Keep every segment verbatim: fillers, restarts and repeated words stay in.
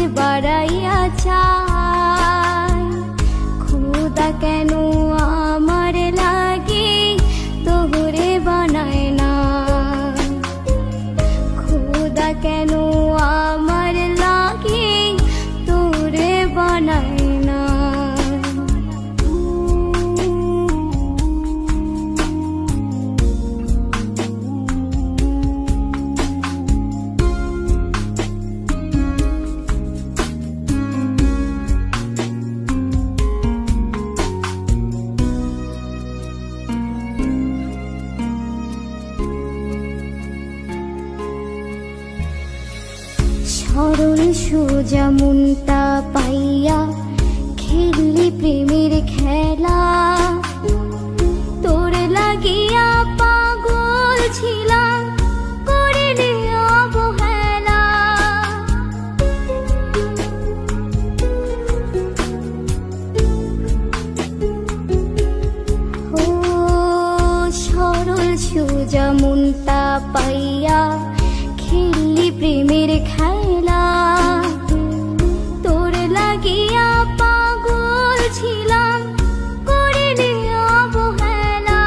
বাড়াইয়া চাই। খোদা কেন আমার লাগে তোরে বানায় না, খোদা কেন আমার লাগে তোরে বানায় না। সরল সোজা মনটা পাইয়া খেললি প্রেমের খেলা, তোর লাগিয়া পাগল ছিলাম করিলি অবহেলা। ও সরল সোজা মনটা পাইয়া খেললি প্রেমের খেলা, তোর লাগিয়া পাগল ছিলাম করিলি অবহেলা।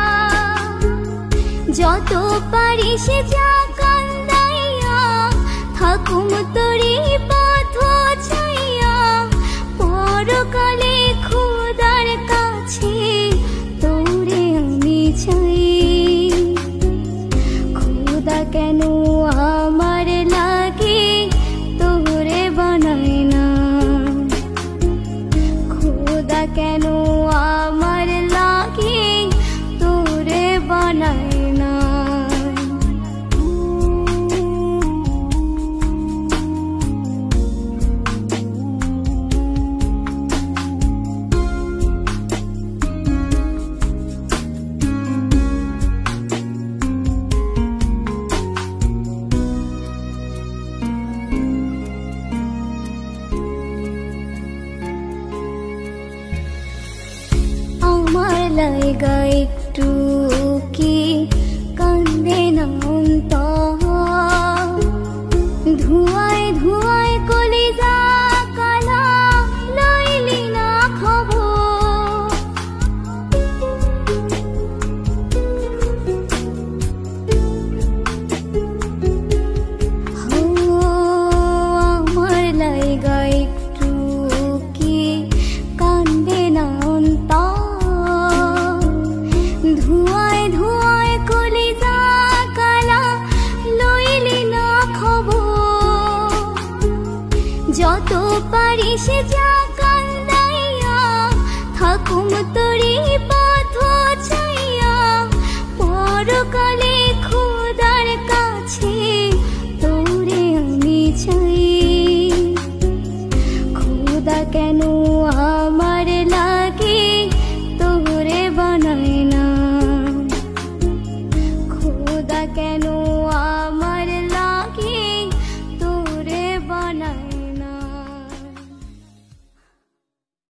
যত পারিস যা কান্দাইয়া থাকুম তোরি পথ চাইয়া, পরকালে খোদার কাছে তোরে আমি চাই। খোদা কেন আমার লাগে তোরে বানায় না, খোদা কেন আমার লাগে তোরে বানায় না। আমার লাইগা একটু কি কান্দে না অন্তর, ধুয়ায় ধুয়ায় কলিজা কালা লইলি না খবর। আমার লাইগা একটু কি কান্দে না অন্তর, ধুয়ায় ধুয়ায় কলিজা কালা লইলি না খবর। যত পারিস যা কান্দাইয়া থাকুম তোরি পথ চাইয়া, পরকালে খোদার কাছে তোরে আমি চাই। খোদা কেন